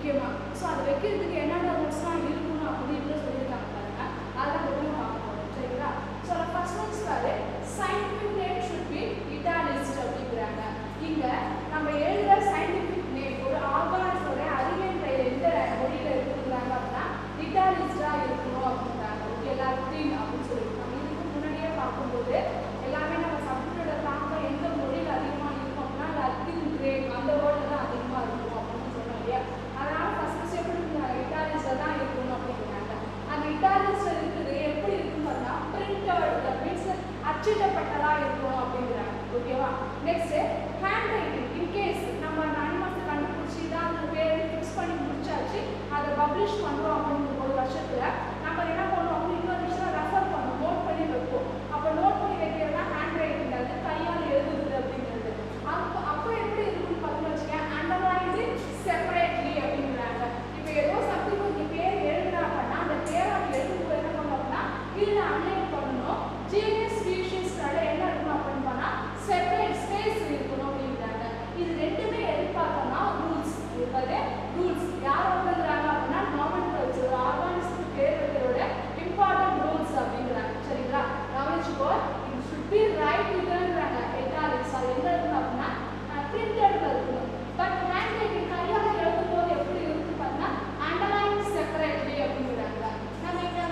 முக்கியமாக. ஸோ அதை வைக்கிறதுக்கு என்னென்ன ரூல்ஸ்லாம் இருக்கணும் அப்படின்னு இதில் சொல்லியிருக்காங்க பாருங்க. அதெல்லாம் கொஞ்சம் பார்க்க போகிறோம் சரிங்களா. ஸோ ஃபர்ஸ்ட் ஒன்ஸ் பாரு scientific name should be italicised அப்படிங்கிறாங்க. இங்கே நம்ம எழுதுகிற சயின்டிஃபிக் நேம் ஒரு ஆர்கானிஸோட அறிவியல் பெயர் எந்த மொழியில் இருக்குங்கிறாங்க அப்படின்னா இட்டாலிஸ்டாக இருக்கணும் அப்படின்றாங்க. ஓகே லாட்டின் அப்படின்னு சொல்லியிருக்காங்க. இதுக்கு முன்னாடியே பார்க்கும்போது எல்லாமே நம்ம சப்ஜெக்டோட தாக்கம் எந்த மொழியில் அதிகமாக இருக்கும் அப்படின்னா லத்தீன் கிரேக் அந்த வேர்டில் தான் அதிகமாக இருக்கும் அப்படின்னு சொன்னோம் இல்லையா. அதனால் ஃபஸ்ட்டு எப்படி இட்டாலிஸ்டில் தான் இருக்கணும் அப்படிங்கிறாங்க. அந்த இட்டாலிஸ்டில் இருக்குது எப்படி இருக்குன்னு பார்த்தா பிரிண்டட் மீன்ஸ் அச்சிடப்பட்டதாக இருக்கணும் அப்படிங்கிறாங்க. ஓகேவா. நெக்ஸ்ட்டு ஹேண்ட் ரைட்டிங் இன்கேஸ் நம்ம அந்த அனிமல்ஸை கண்டுபிடிச்சி தான் அந்த பேர் ஃபிக்ஸ் பண்ணி முடிச்சாச்சு அதை பப்ளிஷ் பண்ணுறோம் அப்படிங்கிற ஒரு வருஷத்தில் நம்ம என்ன பண்ணுவோம் இன்னொரு விஷயம் ரெஃபர் பண்ணுவோம் நோட் பண்ணி வைப்போம். அப்போ நோட் பண்ணி வைக்கிறதுனா ஹேண்ட் ரைட்டிங் அது கையால் எழுதுறது அப்படிங்கிறது. அப்போ எப்படி இருக்குன்னு பார்த்தீங்கன்னு வச்சுக்கேன் அண்டர்லைன்டு செப்பரேட்லி அப்படிங்கிறாங்க. இப்போ ஏதோ சம்திங் ஒரு பேர் எழுதுறாங்கன்னா அந்த பேரை எழுதும்போது என்ன பண்ணணும் அப்படின்னா கீழே அன்லைன் பண்ணணும். ஜீனியஸ் ஸ்பீஷீஸ்னால என்ன இருக்கணும் அப்படின்னு பண்ணால் செப்பரேட் ஸ்பேஸ் இருக்கணும் அப்படிங்கிறாங்க. இது ரெண்டுமே எதிர்பார்த்தோம்னா ரூல்ஸ் இருப்பது ரூல்ஸ் யார் வந்துங்கிறாங்க அப்படின்னா நார்மல் கல்ச்சர் ஆர்கானிஸ்க்கு பேர் வைக்கிறோட இம்பார்ட்டன்ட் ரூல்ஸ் அப்படிங்கிறாங்க. சரிங்களா. கவனிச்சுக்கோ இது ஷுட் பி ரைட் இதுங்கிறாங்க. இட்டாலிக்ஸ் அது எங்க இருக்கணும் அப்படின்னா பிரிண்டட்ல இருக்கணும். பட் ஹேண்ட் ரைட்டிங் கையால் எழுதும் போது எப்படி இருக்கு பார்த்தீங்கன்னா அண்டர்லைன் செப்பரேட்லி அப்படிங்கிறாங்க. நம்ம இங்க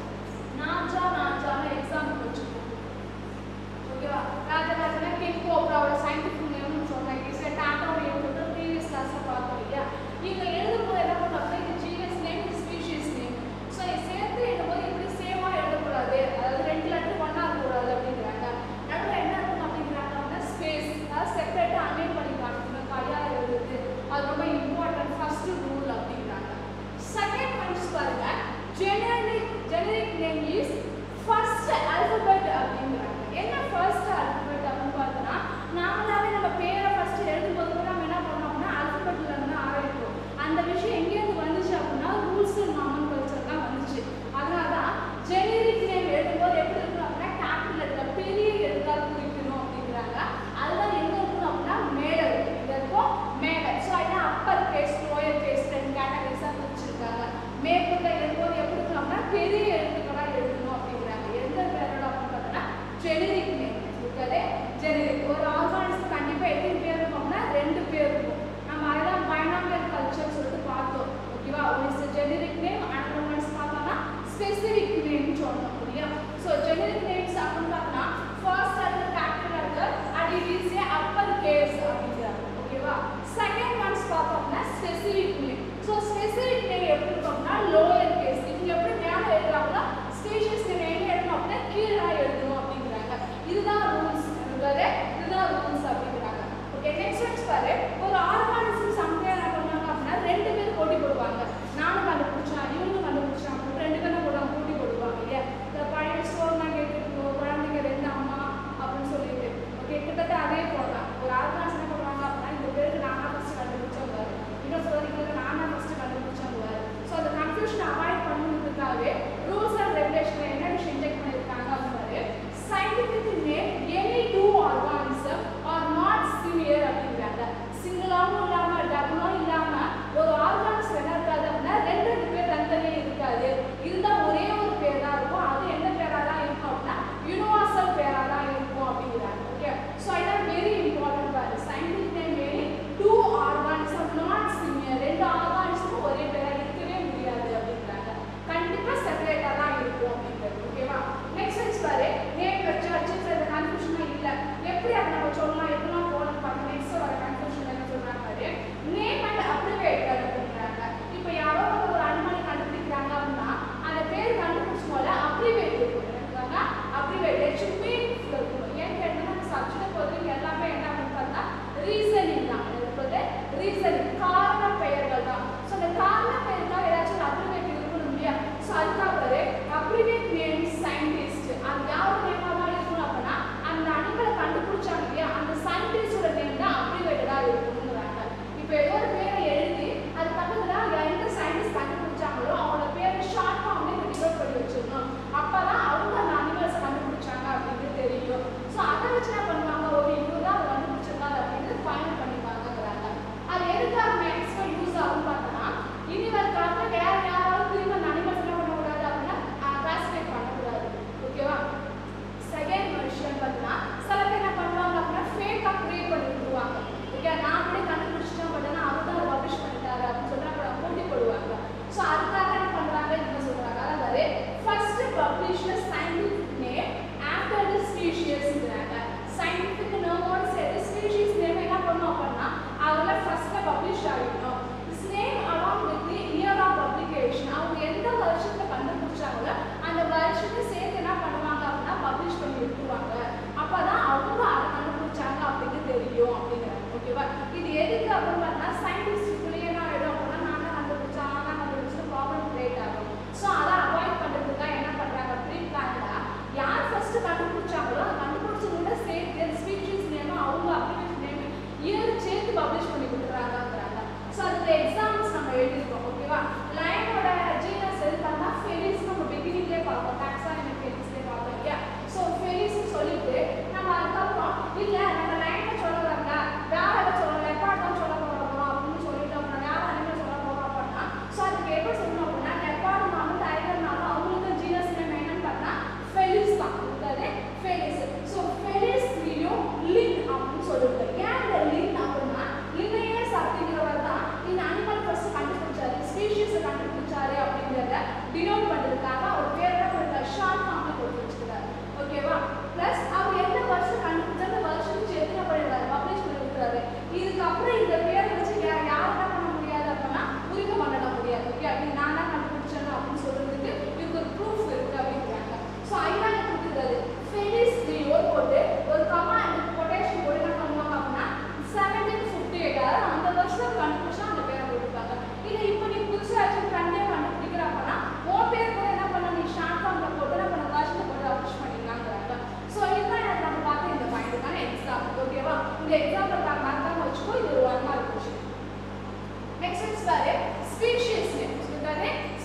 நாஜான எக்ஸாம்பிள் வச்சுக்கோம். ஓகேவா. ராஜராஜனா கிங் கோப்ராவோட சயின்டிஃபிக் நேம்னு சொன்னாங்க. டாட்டாவோட நேம் ப்ரீவியஸ் கிளாஸ்ல பார்த்தோம் இல்லையா. இங்க எழுதும்போது என்ன பண்ணாங்க இது ஜீனஸ் நேம் இது ஸ்பீஷீஸ் நேம். ஸோ சேர்த்து எழுதும்போது இப்படி சேமா எழுதக்கூடாது. அதாவது ரெண்டு லெட்டர் ஒன்றா இருக்கக்கூடாது அப்படிங்கிறாங்க. நடுவில் என்ன இருக்கும் அப்படிங்கிறாங்க அப்படின்னா ஸ்பேஸ் அதாவது செப்பரேட்டாக அன்லைன் பண்ணி காட்டணும் கையால் எழுதுறது. அது ரொம்ப இம்பார்ட்டன்ட் ஃபர்ஸ்ட் ரூல் அப்படிங்கிறாங்க. செகண்ட் பாயிண்ட்ஸ் பாருங்க generic name is first alphabet அப்படிங்கிறாங்க. என்ன ஃபர்ஸ்ட் ஆல்பபெட் அப்படின்னு பார்த்தோன்னா நாமளாவே நம்ம பேரை ஃபர்ஸ்ட் எழுதும்போது கூட நம்ம என்ன பண்ணோம் அப்படின்னா ஆல்பபெட்ல இருந்து ஆரம்பிப்போம். அந்த விஷயம் எங்கேருந்து வந்துச்சு அப்படின்னா ரூல்ஸ் அண்ட் நார்மல் கல்ச்சர் தான் வந்துச்சு. அதனால தான் ஜெனரிக் நேம் எழுதும்போது எப்படி இருக்கணும் அப்படின்னா கேபிட்டல் லெட்டர் பெரிய எழுத்தால் குறிக்கணும் அப்படிங்கிறாங்க. அதுதான் எங்க இருக்கணும் அப்படின்னா மேலே இருக்கு. இது இருக்கும் மேலே. ஸோ அதான் அப்பர் கேஸ் லோயர் கேஸ் ரெண்டு கேட்டகரிஸாக பிரிச்சிருக்காங்க. மேற்கொண்ட எழுதும்போது எப்படி இருக்கணும் அப்படின்னா பெரிய எழுத்துக்களாக எழுதணும் அப்படிங்கிறாங்க. எந்த பேரோட அப்படின்னு பார்த்தோன்னா ஜெனரிக் நேம் இருக்காது. ஜெனரிக் ஒரு ஆர்கானிஸ்க்கு கண்டிப்பாக எத்தனை பேர் இருக்கோம்னா 2 பேர் இருக்கும். நம்ம அதெல்லாம் பைனாமியல் கல்ச்சர் சொல்லிட்டு பார்த்தோம். ஓகேவா. ஒரு is generic name and once பார்த்தோம்னா ஸ்பெசிஃபிக் நேம்னு சொன்னோம் இல்லையா. ஸோ ஜெனரிக் நேம்ஸ் அப்படின்னு பார்த்தோம்னா first letter capital letter and it is a upper case அப்படிங்கிறாங்க. ஓகேவா. செகண்ட் ஒன்ஸ் பார்த்தோம்னா specific name. So specific name எப்படி இருக்கோம்னா லோயர் கேஸ். இவங்க எப்படி மேலே எழுதுறாங்கன்னா ஸ்பீஷீஸ் நேம் எங்கே எழுதணும் அப்படின்னா கீழே எழுதணும் அப்படிங்கிறாங்க. இதுதான் ரூல்ஸ் இதுதான் ரூல்ஸ் அப்படிங்கிறாங்க. ஓகே நெக்ஸ்ட் ஒன்ஸ் பாரு ஒரு ஆர்கானிசம் சம்டைம் என்ன பண்ணுவாங்க அப்படின்னா 2 பேர் போட்டி போடுவாங்க. நானும் கண்டுபிடிச்சேன்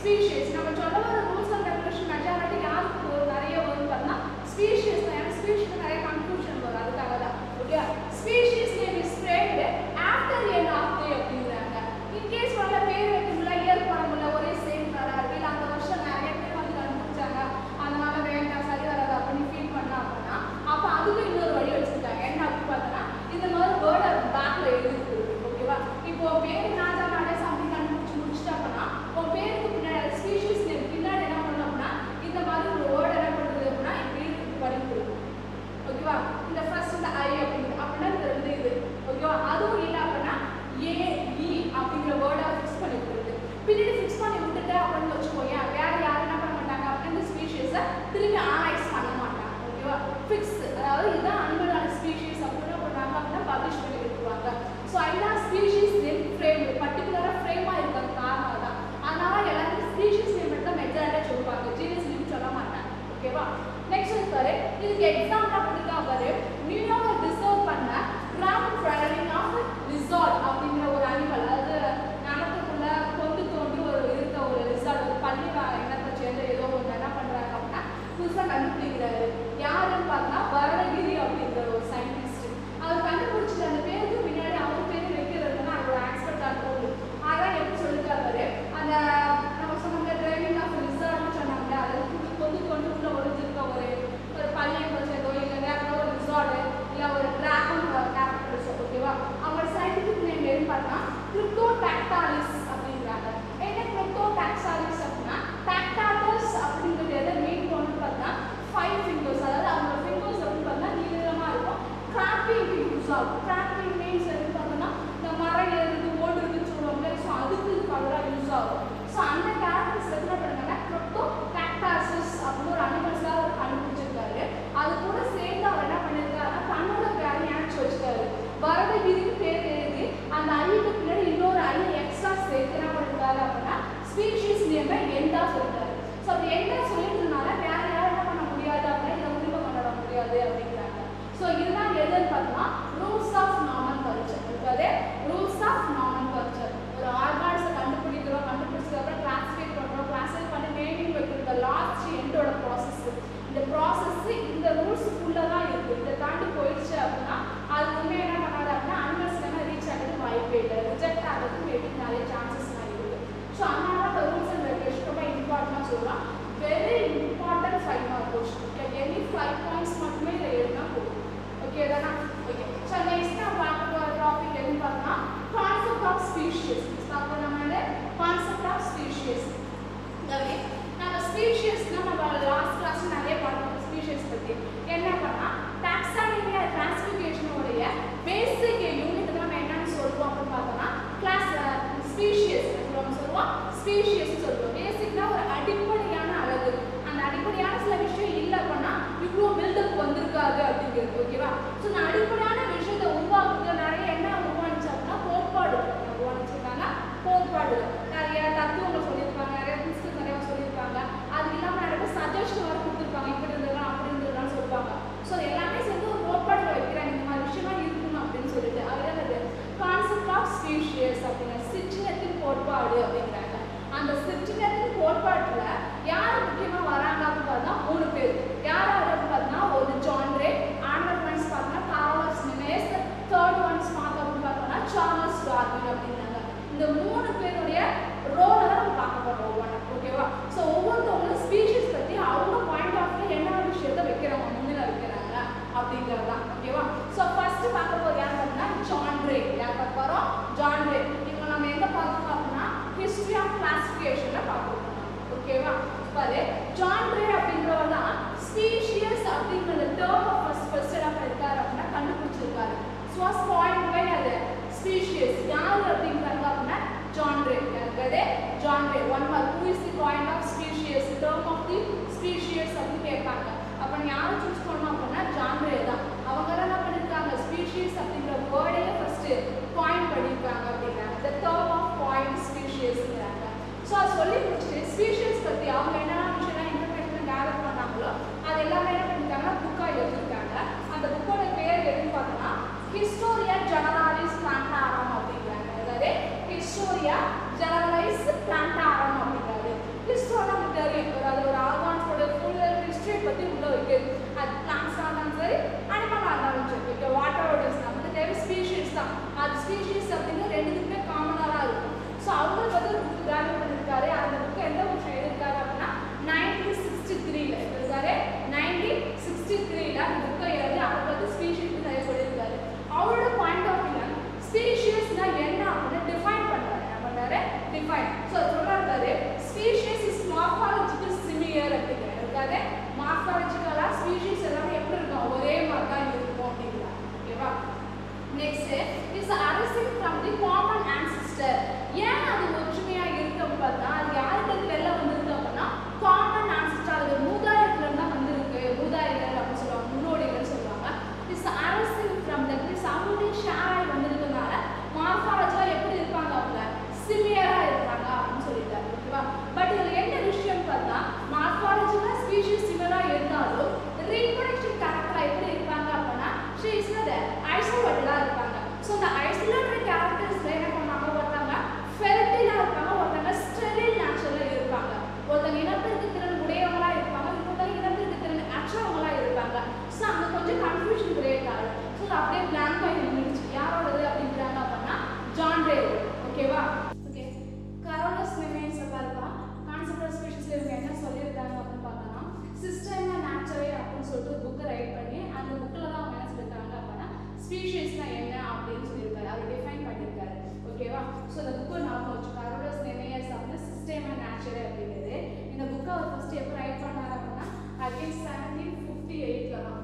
ஸ்பீஷிஸ் நம்ம சொல்ல வர ரூல்ஸ் அண்ட் ரெகுலேஷன் மெஜாரிட்டி யாருக்கு நிறைய வரும் பார்த்தா ஸ்பீஷிஸ் தான். ஏன்னா ஸ்பீஷிஸ் நிறைய கன்ஃபியூஷன் வரும், அதுக்காக தான். Okay, species name is framed after end of day அப்படிங்கிறாங்க. இன்கேஸ் வர பேர் வைக்க முடியல, இயர் போட முடியல, ஒரே சேம் கலர் இல்லை அந்த வருஷம் நிறைய பேர் வந்து கண்டுபிடிச்சாங்க, அதனால வேண்டாம் சரி வராது அப்படின்னு ஃபீல் பண்ணா அப்படின்னா அப்போ அதுக்கு இன்னொரு வழி வச்சுருக்காங்க. என்ன அப்படின்னு பார்த்தோன்னா இந்த மாதிரி வேர்டை பேக்கில் எழுதிருக்கு. ஓகேவா, இப்போ பேர் ராஜா நாடே சம்திங் கண்டுபிடிச்சி முடிச்சிட்டாங்கன்னா உன் பேருக்கு பின்னாடி ஸ்பீஷிஸ் நேம் பின்னாடி என்ன பண்ணோம்னா இந்த மாதிரி ஒரு வேர்டு என்ன பண்ணுறது அப்படின்னா இப்படி படிக்கிறது. ஓகேவா, இந்த ஃபர்ஸ்ட் இந்த ஐ அப்படிங்கிறது அப்படின்னா இந்த ரெண்டு இது. ஓகேவா, அதுவும் இல்லை அப்படின்னா ஏஇ அப்படிங்கிற வேர்டை ஃபிக்ஸ் பண்ணி கொடுக்குது. பின்னாடி ஃபிக்ஸ் பண்ணி விட்டுட்டு அப்படின்னு வச்சுக்கோங்க, வேற யாரும் என்ன பண்ண மாட்டாங்க அப்படின்னு ஸ்பீஷிஸை திரும்பி அனலைஸ் பண்ண மாட்டாங்க. ஓகேவா, ஃபிக்ஸ் அதாவது இதுதான் அன்பதான ஸ்பீஷிஸ் அப்படின்னு பண்ணாங்க அப்படின்னா பப்ளிஷ் பண்ணி விட்டுருவாங்க. ஸோ அதுதான் ஸ்பீஷிஸ் நேம் ஃப்ரேம், பர்டிகுலராக ஃப்ரேமாக இருக்கிறது காரணம் தான். அதனால எல்லாருமே ஸ்பீஷிஸ் நேம் மட்டும் தான் மெஜாரிட்டியாக சொல்லுவாங்க, ஜீனஸ் நேம் சொல்ல மாட்டாங்க. ஓகேவா, நெக்ஸ்ட் பாரு, இதுக்கு எக்ஸாம்பிள் அப்படின்னா பாரு, நியூயார்க்கை டிசர்வ் பண்ண கிராண்ட் ட்ராவலிங் ஆஃப் லிசார்ட் அப்படிங்கிற ஒரு அனிமல், அதாவது நிலத்துக்குள்ள கொண்டு தோண்டி ஒரு இருக்க ஒரு லிசார்ட், ஒரு பள்ளி இனத்தை சேர்ந்த ஏதோ ஒன்று என்ன பண்ணுறாங்க அப்படின்னா புதுசாக கண்டுபிடிக்கிறாரு. யாருன்னு பார்த்தா வரதகிரி அப்படிங்கிற ஒரு சயின்டிஸ்ட். அவர் கண்டுபிடிச்சிட்டு அந்த பேருக்கு பின்னாடி அவர் பேர் வைக்கிறதுன்னா அதோட ஆக்ஸ்பெக்டாக போகுது. அதான் எப்படி சொல்லிட்டாரு, அந்த நம்ம சொன்ன டிரைவிங் ஆஃப் லிசார்ட்னு சொன்னாங்க, அதாவது கொண்டு கொண்டு உள்ள ஒழிஞ்சிருக்க ஒரு பள்ளியை சேர்ந்தோ இல்லை வேற ஒரு லிசார்டு இல்லை ஒரு டிராகன் கேரக்டர்ஸ். ஓகேவா, அவங்களோட சயின்டிஃபிக் நேம் எதுன்னு பார்த்தா கிரிப்டோடாக்டாலிஸ் அப்படிங்கிறாங்க. என்ன கிரிப்டோடாக்டாலிஸ் அப்படின்னா டாக்டாலஸ் அப்படிங்கிறது எதை மீன் பண்ணணும்னு பார்த்தா 5 fingers, அதாவது அவங்க ஃபிங்கர்ஸ் அப்படின்னு பார்த்தா நீளமாக இருக்கும். கிராப்பிங் யூஸ் ஆகும். கிராப்பிங் மீன்ஸ் எதுன்னு பார்த்தோம்னா இந்த மரம் ஏறுது ஓடுறதுன்னு சொல்லுவாங்க. ஸோ அதுக்கு கலராக யூஸ் ஆகும். ஸோ அந்த கேரக்டர்ஸ் என்ன பண்ணுறாங்கன்னா கிரிப்டோடாக்டாலிஸ் அப்படின்னு ஒரு அனிமல்ஸாக அவர் கண்டுபிடிச்சிருக்காரு. அது கூட சேர்ந்து அவர் என்ன பண்ணியிருக்காருன்னா தன்னோட பேரை நினைச்சு வச்சுக்காரு. வரதகிரிக்கு பேர் எழுதி அந்த ஐக்கு பின்னாடி இன்னொரு ஐ எக்ஸ்ட்ரா சேர்த்து என்ன பண்ணிருக்காரு அப்படின்னா ஸ்பீஷிஸ் நேமை எண்டா சொல்லிட்டாரு. ஸோ அப்படி எண்டா சொல்லிட்டதுனால வேற யாரும் என்ன பண்ண முடியாது அப்படின்னா இதை உரிமை கொண்டாட முடியாது அப்படிங்கிறாங்க. ஸோ இதுதான் எதுன்னு பார்த்தோம்னா ரூல்ஸ் ஆஃப் நாமன் கல்ச்சர். இருக்காது ரூல்ஸ் ஆஃப் நாமன் கல்ச்சர். ஒரு ஆர்கான்ஸை கண்டுபிடிக்கிறோம், கண்டுபிடிச்சதுக்கப்புறம் கிளாஸிஃபை பண்ணுறோம், கிளாஸிஃபை பண்ணி நேமிங் வைக்கிற லாஸ்ட் எண்டோட ப்ராசஸ். இந்த ப்ராசஸ் இந்த ரூல்ஸுக்குள்ளே தான் இருக்குது. இதை தாண்டி போயிடுச்சு அப்படின்னா அது உண்மையாக என்ன பண்ணாது அப்படின்னா அனிமல்ஸ் ரீச் ஆகிறதுக்கு வாய்ப்பே இல்லை, ரிஜெக்ட் ஆகிறதுக்கு மேபி நிறைய சான்சஸ்லாம் இருக்குது. ஸோ அதனால அந்த ரூல்ஸ் அண்ட் ரெகுலேஷன் ரொம்ப இம்பார்ட்டன்டாக சொல்லலாம். Very important 5 mark question. Okay, any 5 points மட்டுமே இதை எழுதினா போதும். ஓகே தானே? ஓகே, ஸோ நெக்ஸ்ட் நான் பார்க்க போகிற டாபிக் எதுன்னு பார்த்தோம்னா கான்செப்ட் ஆஃப் ஸ்பீஷியஸ். பார்க்க நம்ம கான்செப்ட் ஆஃப் ஸ்பீஷியஸ். நம்ம ஸ்பீஷியஸ்னா நம்ம லாஸ்ட் கிளாஸ் நிறைய பார்த்தோம். ஸ்பீஷியஸ் பற்றி என்ன பண்ணால் டாக்ஸானமி கிளாசிஃபிகேஷனுடைய பேசிக் யூனிட் நம்ம என்னன்னு சொல்லுவோம் அப்படின்னு பார்த்தோம்னா கிளாஸ் ஸ்பீஷியஸ் நம்ம சொல்லுவோம். ஸ்பீஷியஸ் சொல்லுவோம். பேசிக்னா ஒரு அடிப்படையான அழகு. அந்த அடிப்படையான சில விஷயம் இல்லை அப்படின்னா இவ்வளோ பில்டப் வந்திருக்காது அப்படிங்கிறது. ஓகேவா, ஸோ இந்த அடிப்படையான விஷயத்தை உருவாக்குறது நிறைய என்ன உருவானிச்சு அப்படின்னா கோட்பாடு உருவானிச்சிருக்காங்க. கோட்பாடு நிறைய தத்துவங்கள் சொல்லியிருப்பாங்க, நிறைய பிரின்சிபல் நிறைய சொல்லியிருப்பாங்க. அது இல்லாமல் நிறைய பேர் சஜஷன் வர கொடுத்துருப்பாங்க, இப்படி இருந்ததுலாம் அப்படி இருந்ததுலாம் சொல்லுவாங்க. ஸோ எல்லாமே சேர்ந்து ஒரு கோட்பாடு வைக்கிறாங்க, இந்த மாதிரி விஷயமா இருக்கணும் அப்படின்னு சொல்லிட்டு. அது கான்செப்ட் ஆஃப் ஸ்பீஷியஸ் அப்படிங்கிற சிற்றினத்தின் கோட்பாடு அப்படிங்கிறாங்க. அந்த சிற்றினத்தின் கோட்பாட்டில் யார் முக்கியமாக வராங்க அப்படின்னு பார்த்தா 3 பேர். யார் அப்படின்னு பார்த்தோம்னா ஒரு ஜான் ரே, ஆண்டர் ஒன்ஸ் பார்த்தோம்னா கார்லஸ் லின்னேயஸ், தேர்ட் ஒன்ஸ் பார்த்தோம் அப்படின்னு பார்த்தோம்னா சார்லஸ் டார்வின் அப்படிங்கிறாங்க. இந்த 3 பேருடைய ரோலை தான் நம்ம பார்க்க போகிறோம் ஒவ்வொன்றா. ஓகேவா, ஸோ ஒவ்வொருத்தவங்களும் ஸ்பீஷிஸ் பற்றி அவங்க பாயிண்ட் ஆஃப் வியூ என்ன விஷயத்தை வைக்கிறாங்க, முன்னில வைக்கிறாங்க அப்படிங்கிறது தான். ஓகேவா, ஸோ ஃபர்ஸ்ட் பார்க்க போகிற யார் பார்த்தீங்கன்னா ஜான் ரே. யார் பார்க்க போகிறோம்? John Ray. இவங்க நம்ம எங்கே பார்க்கணும் அப்படின்னா ஹிஸ்ட்ரி ஆஃப் கிளாசிஃபிகேஷனில் பார்க்கணும். ஓகேவா, பாரு ஜான் ரே அப்படின்றவர் தான் ஸ்பீஷியஸ் அப்படிங்கிற டேர்மை ஃபர்ஸ்ட் என்ன பண்ணிருக்காரு அப்படின்னா கண்டுபிடிச்சிருக்காரு. ஸோ பாயிண்ட் பை அது ஸ்பீஷியஸ் யார் அப்படிங்கிறாங்க அப்படின்னா ஜான் ரே. யாருக்காது? John Ray. 1 mark. Who is the point of species, term of the species அப்படின்னு கேட்பாங்க. அப்போ யாரை சூஸ் பண்ணணும் அப்படின்னா ஜான் ரே தான். அவங்க தான் என்ன பண்ணியிருக்காங்க ஸ்பீஷியஸ் அப்படிங்கிற வேர்டையே ஃபர்ஸ்ட் பாயிண்ட் பண்ணியிருக்காங்க அப்படிங்கிறாங்க. த டேர்ம் ஆஃப் பாயிண்ட் ஸ்பீஷியஸ்ங்கிறாங்க. ஸோ அது சொல்லி முடிச்சுட்டு ஸ்பீஷியஸ் பற்றி அவங்க என்னென்ன விஷயம்லாம் இன்ஃபர்மேஷன் கேதர் பண்ணாங்களோ அது எல்லாமே என்ன பண்ணியிருக்காங்கன்னா புக்காக எழுதியிருக்காங்க. அந்த புக்கோட பேர் எதுன்னு பார்த்தோம்னா ஹிஸ்டோரியா ஜெனரலிஸ் பிளான்டாரம் அப்படிங்கிறாங்க. அதாவது ஹிஸ்டோரியா ஜெனரலைஸ் பிளான்டாரம் அப்படிங்கிறாரு. சொல்றாரு பாரு, ஸ்பீஷீஸ் இஸ் மார்ஃபாலஜிக்கல் சிமிலர் அப்படிங்கிறாரு. அதாவது மார்ஃபாலஜிக்கலா ஸ்பீஷீஸ் எல்லாமே எப்படி இருக்கும், ஒரே மாதிரி தான் இருக்கும் அப்படிங்கிறாங்க. ஓகேவா? Next is arising from the common ancestor. ஏன் அது ஒற்றுமையா இருக்கு அப்படின்னு பார்த்தா, அது யாருக்கு வெளில வந்திருக்கு அப்படின்னா காமன் ஆன்சிஸ்டர், அது மூதாதையத்துல இருந்தா வந்திருக்கு. மூதாதையர்கள் அப்படின்னு சொல்லுவாங்க, முன்னோடிகள் சொல்லுவாங்க. இஸ் அரிசிங் ஃப்ரம் தி சமூக ஷேராய் வந்திருக்கனால மார்ஃபாலஜியா எப்படி இருப்பாங்க, அவங்க சிமிலரா இருப்பாங்க அப்படின்னு சொல்லிட்டாரு. ஓகேவா? பட் இதுல என்ன விஷயம் பார்த்தா, மார்ஃபாலஜிக்கலா ஸ்பீஷீஸ் சிமிலரா இருந்தாலும் ரீப்ரொடக்ஷன் கேரக்டரா எப்படி இருப்பாங்க அப்படின்னா she is not isolated-ஆ இருப்பாங்க. ஸோ இந்த ஐசோலேட்டட் கேரக்டர்ஸ்ல என்ன பண்ணாங்க, ஒருத்தங்க ஃபெர்டைலா இருப்பாங்க, ஒருத்தங்க ஸ்டெரில் நேச்சர்ல இருப்பாங்க. ஒருத்தங்க இனத்திற்கு திறன் உடையவங்களா இருப்பாங்க, இன்னொருத்தங்க இனத்திற்கு திறன் அற்றவங்களா இருப்பாங்க. ஸோ அங்க கொஞ்சம் கன்ஃபியூஷன் கிரியேட் ஆகும். ஸோ அப்படியே பிளாங்க் ஆகி நின்றுச்சு. யாரோடது அப்படிங்கிறாங்க அப்படின்னா ஜான் ரே. ஓகேவா? ஓகே, கரோலஸ் லினேயஸ் பாருங்க, கான்செப்ட் ஆஃப் ஸ்பீஷீஸ்ல இவங்க என்ன சொல்லியிருக்காங்க அப்படின்னு பார்த்தோம்னா, சிஸ்டம் அண்ட் நேச்சரே அப்படின்னு சொல்லிட்டு ஒரு புக்கை ரைட் பண்ணி அந்த புக்கில் தான் அவங்க என்ன சொல்லியிருக்காங்க அப்படின்னா ஸ்பீஷீஸ்னா என்ன அப்படின்னு சொல்லியிருக்காரு. அவர் டிஃபைன் பண்ணியிருக்காரு. ஓகேவா? ஸோ இந்த புக்கை ஞாபகம் வச்சு, கரோலஸ் லினேயஸ் அப்படின்னா சிஸ்டம் அண்ட் நேச்சரே அப்படிங்கிறது. இந்த புக்கை அவர் ஃபர்ஸ்ட் எப்போ ரைட் பண்ணாரு அப்படின்னா அகேன் 1758 தான்.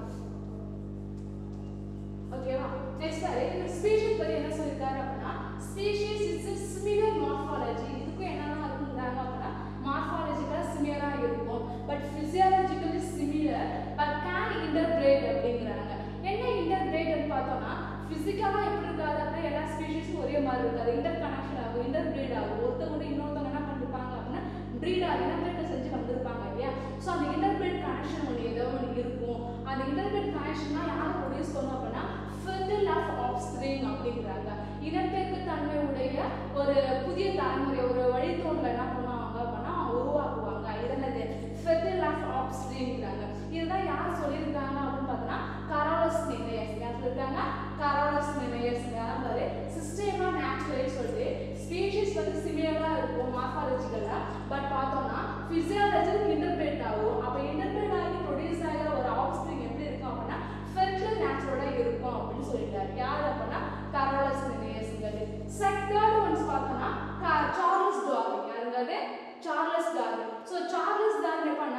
ஓகேவா? நெக்ஸ்ட் இந்த ஸ்பீஷீஸ் பத்தி என்ன சொல்லிருக்காரு அப்படின்னா, species is a similar morphology. இதுக்கு என்னன்னா இருக்குறாங்க அப்படின்னா மார்ஃபாலஜிக்கலா சிமிலரா இருக்கும், but physiologically similar but can interbreed அப்படிங்கிறாங்க. என்ன இன்டர்பிரேட்னு பார்த்தோம்னா, பிசிக்கலா எப்படி இருக்காது அப்படின்னா எல்லா ஸ்பீஷீஸும் ஒரே மாதிரி இருக்காது. இன்டர் கனெக்ஷன் ஆகும், இன்டர்பிரேட் ஆகும். ஒருத்தவங்க இன்னொருத்தவங்க என்ன பண்ணிருப்பாங்க அப்படின்னா பிரீடா இன்டர்பிரேட் செஞ்சு வந்திருப்பாங்க இல்லையா? ஸோ அந்த இன்டர்பிரேட் கனெக்ஷன் ஒன்று ஏதோ ஒன்று இருக்கும். அந்த இன்டர்பிரேட் கனெக்ஷன் தான் யாரை ப்ரொடியூஸ் பண்ணும் அப்படின்னா fertile of offspring அப்படிங்கிறாங்க. இனப்பெருக்க தன்மை உடைய ஒரு புதிய தலைமுறை, ஒரு வழித்தோன்றல் என்ன பண்ணுவாங்க அப்படின்னா உருவாக்குவாங்க. இதனது fertile of offspringங்கிறாங்க. இதுதான் யார் சொல்லியிருக்காங்க அப்படின்னு பார்த்தோம்னா கரோலஸ் லினேயஸ். யார் சொல்லியிருக்காங்க? Carolus Linnaeus. யாரு? சிஸ்டமா நேச்சுரலி சொல்லிட்டு ஸ்பீஷீஸ் வந்து சிமிலரா இருக்கும் மார்ஃபாலஜிக்கலா, பட் பார்த்தோம்னா பிசியாலஜிக்கு இன்டர்பிரேட் ஆகும். அப்போ இன்டர்பிரேட் ஆகி ப்ரொடியூஸ் ஆகிற ஒரு ஆஃப்ஸ்பிரிங் எப்படி இருக்கும் அப்படின்னா ஃபெர்டைல் நேச்சுரலா இருக்கும் அப்படின்னு சொல்லிட்டாரு. யார் அப்படின்னா கரோலஸ் லினேயஸ்ங்கிறது. செகண்ட் ஒன்ஸ் பார்த்தோம்னா சார்லஸ் டார்வின். யாருங்கிறது? Charles Darwin. So Charles Darwin எப்படின்னா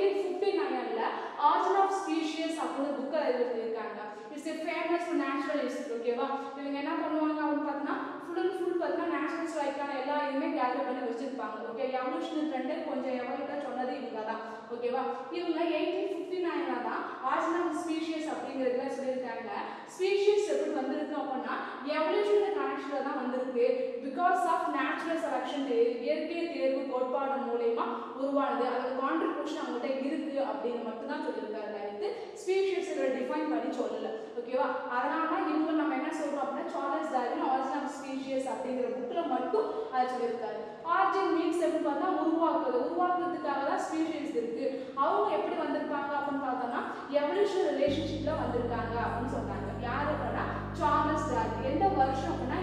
1859ல ஆரிஜின் ஆஃப் ஸ்பீஷீஸ் அப்படின்னு புக்கை எழுதியிருக்காங்க. It's a famous naturalist. ஓகேவா? இவங்க என்ன பண்ணுவாங்க அப்படின்னு பார்த்தோம்னா ஃபுல் பார்த்தீங்கன்னா நேச்சுரல் ஸ்ட்ரைக்கான எல்லா இதுவுமே கேதர் பண்ணி வச்சிருப்பாங்க. ஓகே, எவல்யூஷனல் ட்ரெண்டை கொஞ்சம் எவல்யூட்டா சொன்னது இவங்க தான். ஓகேவா? இவங்க 1859ல தான் ஆரிஜின் ஆஃப் ஸ்பீஷீஸ் அப்படிங்கிறதுல சொல்லியிருக்காங்க. ஸ்பீஷீஸ் எப்படி வந்திருக்கு அப்படின்னா எவல்யூஷனல் கனெக்ஷன்ல தான் வந்திருக்கு. பிகாஸ் ஆஃப் நேச்சுரல் செலக்ஷன், இயற்கை தேர்வு கோட்பாடு மூலமா உருவானது. அதோட கான்ட்ரிபியூஷன் அவங்ககிட்ட இருக்கு அப்படின்னு மட்டும் தான் சொல்லியிருக்காரு. ஸ்பீஷீஸ் டிஃபைன் பண்ணி சொல்லல. ஓகேவா? அதனால தான் இவங்க நம்ம என்ன சொல்றோம் அப்படின்னா Charles Darwin origin of species அப்படிங்கிற புக்ல மட்டும் அதை சொல்லியிருக்காரு. ஆரிஜின் மீன்ஸ் எப்படி பார்த்தா உருவாக்குறதுக்காக தான் ஸ்பீஷீஸ் இருக்கு. அவங்க எப்படி வந்திருப்பாங்க அப்படின்னு பார்த்தோம்னா எவல்யூஷன் ரிலேஷன்ஷிப்ல வந்திருக்காங்க அப்படின்னு சொன்னாங்க. யாரு அப்படின்னா சார்லஸ் டார்வின். எந்த வருஷம் அப்படின்னா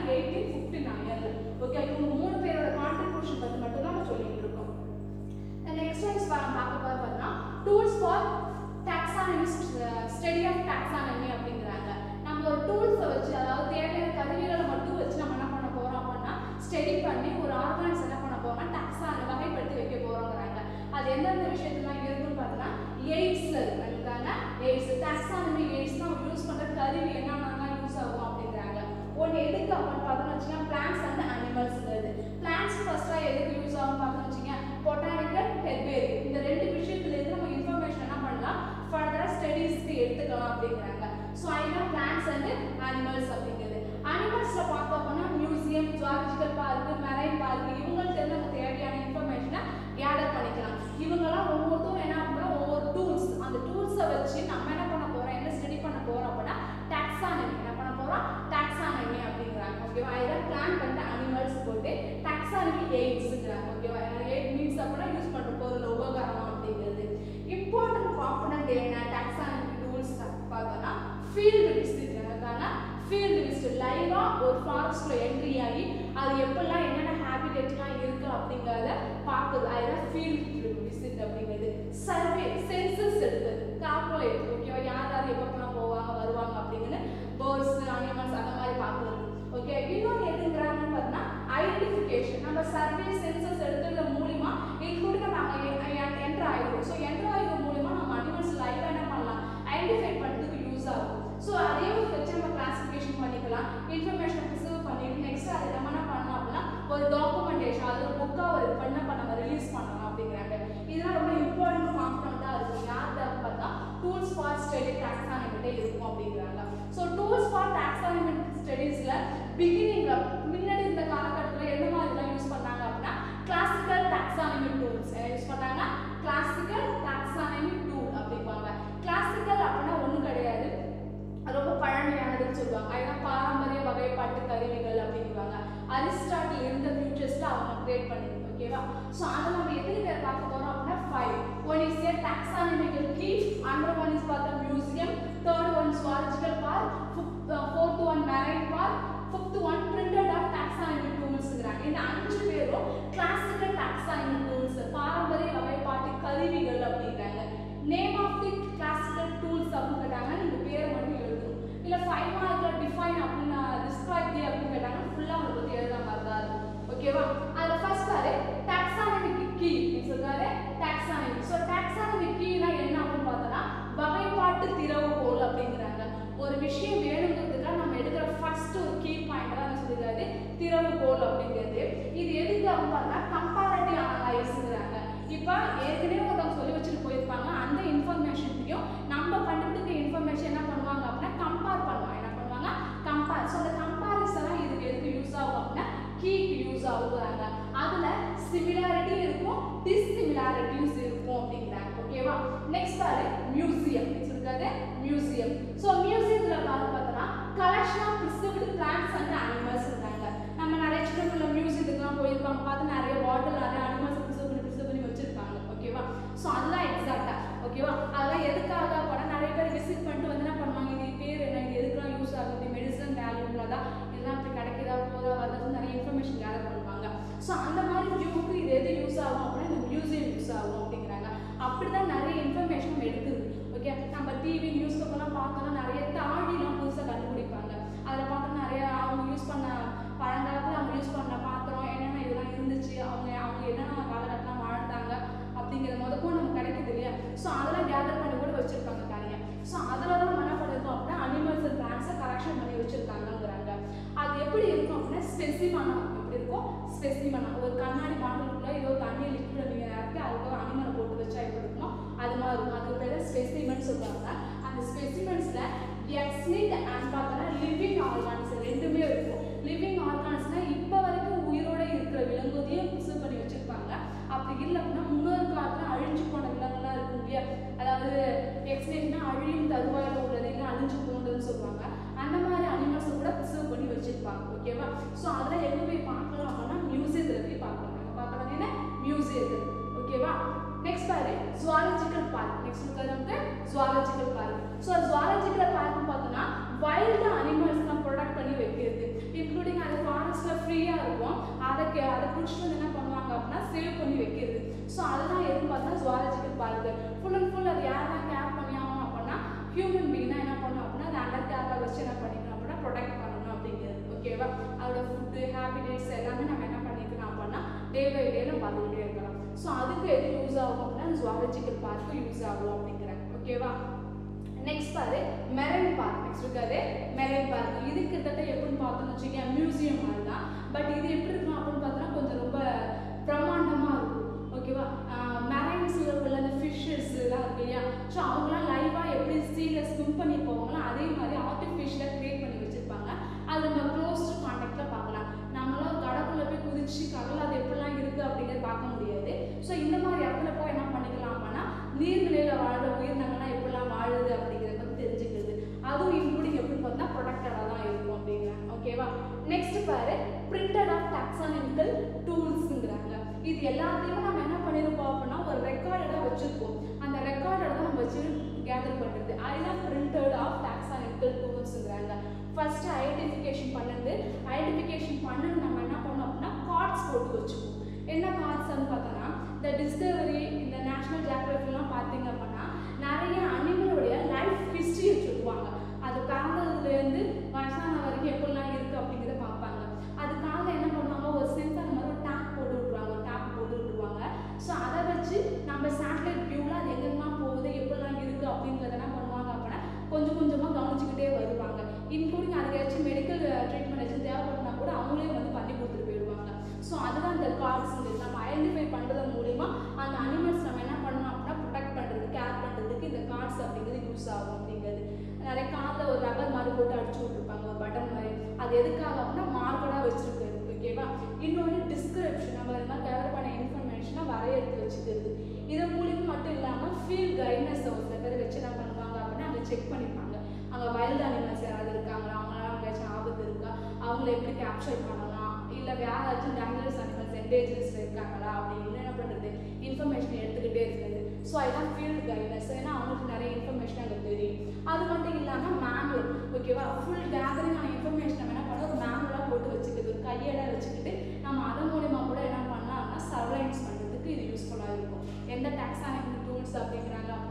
1859. ஓகே, இவங்க 3 பேரோட கான்ட்ரிபியூஷன் பத்தி மட்டும் தான் நம்ம சொல்லிட்டு இருக்கோம். நெக்ஸ்ட் வைஸ் பார்க்க பார்த்தோம்னா tools for taxonomy, study of taxonomy அப்படிங்கிறாங்க. நம்ம ஒரு டூல்ஸை வச்சு, அதாவது தேவையான கருவிகளை மட்டும் வச்சு நம்ம என்ன பண்ண போறோம் அப்படின்னா ஸ்டடி பண்ணி ஒரு ஆர்கனைஸ் என்ன பண்ண போறோம்னா டாக்ஸானமி வகைப்படுத்தி வைக்க போறோங்கிறாங்க. அது எந்தெந்த விஷயத்துலாம் இருக்குன்னு பார்த்தோம்னா எய்ட்ஸ்ல இருக்காங்க. எய்ட்ஸ் டாக்ஸானமி, எய்ட்ஸ் தான் யூஸ் பண்ற கருவி என்னென்னலாம் யூஸ் ஆகும் அப்படிங்கிறாங்க. ஒன்று எதுக்கு அப்படின்னு பார்த்தோம்னு வச்சுக்கோங்க, பிளான்ஸ் அண்ட் அனிமல்ஸ். பிளான்ஸ் ஃபர்ஸ்டா எதுக்கு யூஸ் ஆகும் பார்த்தோம்னு வச்சுக்கோங்க, பொட்டானிக்கல், ஹெர்பேரி. இந்த 2 விஷயத்துல இருந்து நம்ம இன்ஃபர்மேஷன் என்ன பண்ணலாம், ஃபர்தரா ஸ்டடீஸ்க்கு எடுத்துக்கலாம் அப்படிங்கிறாங்க. ஸோ அதுதான் பிளான்ஸ் அண்ட் அனிமல்ஸ் அப்படிங்கிறது. அனிமல்ஸ்ல பார்த்தோம்னா museum, zoological park, marine park, இவங்களுக்கு இருந்து நம்ம தேவையான இன்ஃபர்மேஷனை கேதர் பண்ணிக்கலாம். இவங்கெல்லாம் ஒவ்வொருத்தரும் என்ன பண்ணலாம், ஒவ்வொரு டூல்ஸ், அந்த டூல்ஸை வச்சு நம்ம என்ன பண்ண போறோம், என்ன ஸ்டடி பண்ண போறோம் அப்படின்னா டாக்ஸானமி என்ன பண்ண போறோம், டாக்ஸானமி அப்படிங்கிறாங்க. ஓகேவா? இதான் பிளான்ட் அண்ட் அனிமல்ஸ் போட்டு டாக்ஸானமி எய்ட்ஸ்ங்கிறாங்க. ஓகேவா? எய்ட் மீன்ஸ் அப்படின்னா யூஸ் பண்ற பொருள், உபகரணம் அப்படிங்கிறது. இம்பார்ட்டன்ட் காம்பனன்ட் என்ன டாக்ஸானமி டூல்ஸ் பார்த்தோம்னா ஃபீல்டு விசிட். ஃபீல்டு விசிட் லைவா ஒரு ஃபாரஸ்ட்ல என்ட்ரி ஆகி அது எப்பெல்லாம் என்னென்ன ஹேபிடேட்லாம் இருக்கு அப்படிங்கிறத பார்க்குது. அதுதான் ஃபீல்டு விசிட் அப்படிங்கிறது. சர்வே, சென்சஸ் எடுக்குது, கால்குலேட். ஓகேவா? யார் யார் எப்பப்பெல்லாம் போவாங்க வருவாங்க அப்படிங்கிறது பேர்ட்ஸ், அனிமல்ஸ் அந்த மாதிரி பார்க்குறது. ஓகே, இன்னொன்று எதுங்கிறாங்கன்னு பார்த்தோம்னா ஐடென்டிஃபிகேஷன். நம்ம சர்வே, சென்சஸ் எடுத்து பிகினிங்ல முன்னாடி இந்த காலகட்டத்தில் எந்த மாதிரிலாம் யூஸ் பண்ணாங்க அப்படின்னா கிளாசிக்கல் டாக்ஸானமி டூல்ஸ் யூஸ் பண்ணாங்க. கிளாசிக்கல் டாக்ஸானமி டூல் அப்படிம்பாங்க. கிளாசிக்கல் அப்படின்னா ஒன்றும் கிடையாது, ரொம்ப பழமையானதுன்னு சொல்லுவாங்க. அதுதான் பாரம்பரிய வகைப்பாட்டு கருவிகள் அப்படிங்குவாங்க. அரிஸ்டாட்டில் இருந்த ஃபியூச்சர்ஸ்ல அவங்க கிரியேட் பண்ணி ஓகேவா. ஸோ அதை நம்ம எத்தனை பேர் பார்க்க போறோம் அப்படின்னா 5. One is a taxonomical key, அண்டர் ஒன் இஸ் பார்த்தா museum, third one zoological park, fourth one marine park, fifth one printed of taxonomy டூல்ஸ்ங்கிறாங்க. இந்த 5 பேரும் கிளாசிக்கல் டாக்ஸானமி டூல்ஸ், பாரம்பரிய வகைப்பாட்டு கருவிகள் அப்படிங்கிறாங்க. Name of the classical tools அப்படின்னு கேட்டாங்க, நீங்க பேரை மட்டும் எழுதணும். இல்லை 5 மார்க்ல டிஃபைன் அப்படின்னு டிஸ்கிரைப் தி அப்படின்னு கேட்டாங்க, ஃபுல்லாக அவங்க பற்றி எழுத மாதிரி தான் இருக்கும் ஓகேவா. அதில் ஃபர்ஸ்ட் பாரு டாக்ஸானமிக் கீ சொல்றாரு. டாக்ஸானமி, ஸோ டாக்ஸானமிக் கீனா என்ன அப்படின்னு பார்த்தோன்னா வகைப்பாட்டு திறவுகோல் அப்படிங்கிறாங்க. ஒரு விஷயம் வேணுங்கிறதுக்காக நம்ம எடுக்கிற ஃபர்ஸ்ட் ஒரு கீ பாயிண்ட் தான் என்ன சொல்லிருக்காரு, திறவுகோல் அப்படிங்கிறது. இது எதுக்கு அப்படின்னு பார்த்தா கம்பேரிட்டிவ் அனலைஸ்ங்கிறாங்க. இப்போ ஏற்கனவே ஒருத்தவங்க சொல்லி வச்சுட்டு போயிருப்பாங்க, அந்த இன்ஃபர்மேஷனையும் நம்ம கண்டுபிடிக்க இன்ஃபர்மேஷன் என்ன பண்ணுவாங்க அப்படின்னா கம்பேர் பண்ணுவாங்க. என்ன பண்ணுவாங்க, கம்பேர். ஸோ அந்த கம்பேரிசனாக இதுக்கு எதுக்கு யூஸ் ஆகும் அப்படின்னா கீக்கு யூஸ் ஆகுறாங்க. அதுல சிமிலாரிட்டி இருக்கும், டிஸ்சிமிலாரிட்டிஸ் இருக்கும் அப்படிங்கிறாங்க ஓகேவா. நெக்ஸ்ட் பாரு மியூசியம் சொல்றாரு. மியூசியம், ஸோ மியூசியத்துல பார்த்தோம்னா collection of preserved plants and animals இருக்காங்க. நம்ம நிறைய சின்ன மியூசியத்துக்குலாம் போயிருப்பாங்க, பார்த்து நிறைய பாட்டில் நிறைய அனிமல்ஸ் பிரிசர்வ் பண்ணி வச்சிருப்பாங்க ஓகேவா. ஸோ அதுதான் எக்ஸாக்டா ஓகேவா. அதெல்லாம் எதுக்காக போனால் நிறைய பேர் விசிட் பண்ணிட்டு வந்து என்ன பண்ணுவாங்க, இது பேர் என்ன, இது எதுக்கெல்லாம் யூஸ் ஆகுது, மெடிசன் வேல்யூல தான் இதெல்லாம் இப்படி கிடைக்குதா போதா வருது நிறைய இன்ஃபர்மேஷன் கேதர் பண்ணுவாங்க. ஸோ அந்த மாதிரி வியூக்கு இது எது யூஸ் ஆகும் அப்படின்னா இந்த மியூசியம் யூஸ் ஆகும் அப்படிங்கிறாங்க. அப்படிதான் நிறைய இன்ஃபர்மேஷன் எடுக்குது ஓகே. நம்ம டிவி நியூஸ் பேப்பர்லாம் பார்த்தோம்னா நிறைய தாடிலாம் புதுசாக கண்டுபிடிப்பாங்க. அதில் பார்த்தோம்னா நிறைய அவங்க யூஸ் பண்ண பழங்காலத்தில் அவங்க யூஸ் பண்ண பாத்திரம் என்னென்ன இதெல்லாம் இருந்துச்சு, அவங்க என்னென்ன காலகட்டம்லாம் வாழ்ந்தாங்க அப்படிங்கிறது முதற்கும் நமக்கு கிடைக்குது இல்லையா. ஸோ அதெல்லாம் கேதர் பண்ணி கூட வச்சிருப்பாங்க நிறைய. ஸோ அதில் தான் நம்ம என்ன பண்ணிருக்கோம் அப்படின்னா அனிமல்ஸ் அண்ட் பிளான்ட்ஸை கலெக்ஷன் பண்ணி வச்சிருக்காங்கிறாங்க. அது எப்படி இருக்கும் அப்படின்னா ஸ்பெசிமனா எப்படி இருக்கும், ஸ்பெசிமனா ஒரு கண்ணாடி பாட்டிலுக்குள்ள ஏதோ தண்ணி லிக்விட் நீங்கள் இறக்கி அதுக்கு ஒரு அனிமலை போட்டு வச்சா எப்படி இருக்கும் அது மாதிரி இருக்கும். அதுக்கு பேர் ஸ்பெசிமென்ஸ் சொல்லுவாங்க. அந்த ஸ்பெசிமென்ஸ்ல எக்ஸ்னிட் அண்ட் பார்த்தோன்னா லிவிங் ஆர்கான்ஸ் ரெண்டுமே இருக்கும். லிவிங் ஆர்கான்ஸ்னா இப்போ வரைக்கும் உயிரோட இருக்கிற விலங்குதையும் ப்ரிசர்வ் பண்ணி வச்சிருப்பாங்க. அப்படி இல்லை அப்படின்னா முன்னொரு காலத்துல அழிஞ்சு போன விலங்குலாம் இருக்கும் இல்லையா, அதாவது எக்ஸ்னிட்னா அழியும் தருவாயில் உள்ளது இல்லை அழிஞ்சு போனதுன்னு சொல்லுவாங்க. அந்த மாதிரி அனிமல்ஸை கூட ப்ரிசர்வ் பண்ணி வச்சிருப்பாங்க ஓகேவா. ஸோ அதெல்லாம் எங்கே போய் பார்க்கலாம் அப்படின்னா மியூசியத்தில் போய் பார்க்கலாம். நம்ம பார்க்கலாம் என்ன மியூசியத்தில் ஓகேவா. நெக்ஸ்ட் பாரு ஜுவாலஜிக்கல் பார்க். நெக்ஸ்ட் நமக்கு ஜுவாலஜிக்கல் பார்க். ஸோ ஜுவாலஜிக்கல் பார்க்னு பார்த்தோம்னா வைல்டு அனிமல்ஸ்லாம் ப்ரொடக்ட் பண்ணி வைக்கிறது, இன்க்ளூடிங் அது ஃபாரஸ்ட்ல ஃப்ரீயாக இருக்கும், அதை பிடிச்சிட்டு வந்து என்ன பண்ணுவாங்க அப்படின்னா சேவ் பண்ணி வைக்கிறது. ஸோ அதெல்லாம் எதுன்னு பார்த்தா zoological park full and full அது யாரெல்லாம் கேர் பண்ணியாகணும் அப்படின்னா ஹியூமன் பீங் தான் என்ன பண்ணணும் அப்படின்னா அது அண்டர் கேரில் வச்சு என்ன பண்ணிக்கணும் அப்படின்னா ப்ரொடெக்ட் பண்ணணும் அப்படிங்கிறது ஓகேவா. அதோட ஃபுட்டு ஹேபிடேட்ஸ் எல்லாமே நம்ம என்ன பண்ணிக்கலாம் அப்படின்னா டே பை டே நம்ம பார்த்துக்கிட்டே இருக்கலாம். ஸோ அதுக்கு எது யூஸ் ஆகும் அப்படின்னா ஜுவாலஜிக்கல் பார்க்கு யூஸ் ஆகும் அப்படிங்கிறாங்க ஓகேவா. நெக்ஸ்ட் பாரு மெரைன் பார்க். நெக்ஸ்ட் இருக்காது மெரைன் பார்க். இது கிட்டத்தட்ட எப்படின்னு பார்த்தோம்னு வச்சுக்கோங்க மியூசியம் மாதிரி தான். பட் இது எப்படி இருக்கும் அப்படின்னு பார்த்தோன்னா கொஞ்சம் ரொம்ப பிரம்மாண்டமாக இருக்கும் ஓகேவா. மெரைன்ஸில் உள்ள அந்த ஃபிஷ்ஷஸ் எல்லாம் இருக்கு இல்லையா. ஸோ அவங்களாம் லைவாக எப்படி சீல ஸ்விம் பண்ணி போவாங்களோ அதே மாதிரி ஆர்டிஃபிஷியலாக க்ரியேட் பண்ணி வச்சுருப்பாங்க. அது நம்ம க்ளோஸ்டு கான்டாக்டில் பார்க்கலாம். நம்மளாம் கடற்குள்ளே போய் குதிச்சு கடல் அது எப்படிலாம் இருக்குது அப்படிங்கிறத பார்க்க முடியாது. ஸோ இந்த மாதிரி இடத்துல போய் என்ன பண்ணிக்கலாம் அப்படின்னா நீர்நிலையில் வாழ்கிற உயிரினங்கள்லாம் எப்படிலாம் வாழுது அப்படிங்கிறத பற்றி தெரிஞ்சுக்கிறது. அதுவும் இன்க்ளூடிங் எப்படின்னு பார்த்தா ப்ரொடக்டடாக தான் இருக்கும் அப்படிங்கிறாங்க ஓகேவா. நெக்ஸ்ட் பாரு பிரிண்டட் ஆஃப் டாக்ஸானமிக்கல் டூல்ஸுங்கிறாங்க. இது எல்லாத்தையும் நம்ம என்ன பண்ணியிருப்போம் அப்படின்னா ஒரு ரெக்கார்டடாக வச்சுருப்போம். அந்த ரெக்கார்டை தான் நம்ம வச்சு கேதர் பண்ணுறது. அதுதான் பிரிண்டட் ஆஃப் டாக்ஸானமிக்கல் டூல்ஸுங்கிறாங்க. ஃபர்ஸ்ட் ஐடென்டிஃபிகேஷன் பண்ணிட்டு நம்ம என்ன பண்ணோம் அப்படின்னா கார்ட்ஸ் போட்டு வச்சுப்போம். என்ன கார்ட்ஸ் பார்த்தோன்னா இந்த டிஸ்கவரி இந்த நேஷனல் ஜியோகிராஃபிலாம் பார்த்தீங்க அப்படின்னா நிறைய அனிமலுடைய லைஃப் ஹிஸ்ட்ரியை சொல்லுவாங்க. அது பிறந்ததுலேருந்து வயசான வரைக்கும் எப்படிலாம் இருக்குது அப்படிங்கிறத பார்ப்பாங்க. அதுக்காக என்ன பண்ணுவாங்க ஒரு சென்சார் மாதிரி ஒரு டேப் போட்டு விட்டுருவாங்க. ஸோ அதை வச்சு நம்ம சேட்டலைட் வியூவில் அது எங்கெல்லாம் போகுது எப்படிலாம் இருக்குது அப்படிங்கிறத என்ன பண்ணுவாங்க அப்படின்னா கொஞ்சம் கொஞ்சமாக கவனிச்சுக்கிட்டே வருவாங்க. இன்க்ளூடிங் அதுக்காச்சும் மெடிக்கல் ட்ரீட்மெண்ட் வச்சு தேவைப்பட்டனா கூட அவங்களே வந்து பண்ணி கொடுத்துட்டு போயிடுவாங்க. ஸோ அதுதான் இந்த கார்ட்ஸ் நம்ம ஐடென்டிஃபை பண்ணுறது மூலிமா அந்த அனிமல்ஸ் நம்ம என்ன பண்ணணும் அப்படின்னா ப்ரொடெக்ட் பண்ணுறது கேர் பண்ணுறதுக்கு இந்த கார்ட்ஸ் அப்படிங்கிறது யூஸ் ஆகும் அப்படிங்கிறது. நிறைய காரில் ஒரு ரப்பர் மாதிரி போட்டு அடிச்சு விட்டுருப்பாங்க ஒரு பட்டன் மாதிரி, அது எதுக்காக அப்படின்னா மார்க்கடாக வச்சுருக்கிறது. ஓகேவா? இன்னொன்று டிஸ்கிரிப்ஷன், நம்ம இந்த மாதிரி கேதர் பண்ண இன்ஃபர்மேஷனை வரையறுத்து வச்சுக்கிறது. இது மூலியமாக மட்டும் இல்லாமல் ஃபீல்ட் கைட்னஸ் சில பேர் வச்சு என்ன பண்ணுவாங்க அப்படின்னா அங்கே செக் பண்ணிப்பாங்க, அங்கே வைல்டு அனிமல்ஸ் யாராவது இருக்காங்களா, அவங்களால எங்கேயாச்சும் ஆபத்து இருக்கா, அவங்கள எப்படி கேப்சர் பண்ணலாம், இல்லை வேற ஏதாச்சும் டேஞ்சரஸ் அனிமல்ஸ் என்டேஞ்சர்ஸில் இருக்காங்களா அப்படின்னு என்ன பண்ணுறது, இன்ஃபர்மேஷன் எடுத்துக்கிட்டே இருக்குது. ஸோ அதுதான் ஃபீல்டு கைட்னஸ். ஏன்னா அவங்களுக்கு நிறைய இன்ஃபர்மேஷன் அங்கே தெரியும். அது மட்டும் இல்லாமல் மேனுவல். ஓகேவா? ஃபுல் கேதரிங் ஆன இன்ஃபர்மேஷன் நம்ம என்ன பண்ணோம், ஒரு மேனுவலாக போட்டு வச்சுக்கிது, ஒரு கையேடாக வச்சுக்கிட்டு நம்ம அதன் மூலிமா கூட என்ன பண்ணலாம்னா சர்வைலன்ஸ் பண்ணுறதுக்கு இது யூஸ்ஃபுல்லாக இருக்கும். எந்த டாக்ஸானமி டூல்ஸ் அப்படிங்கிறாங்க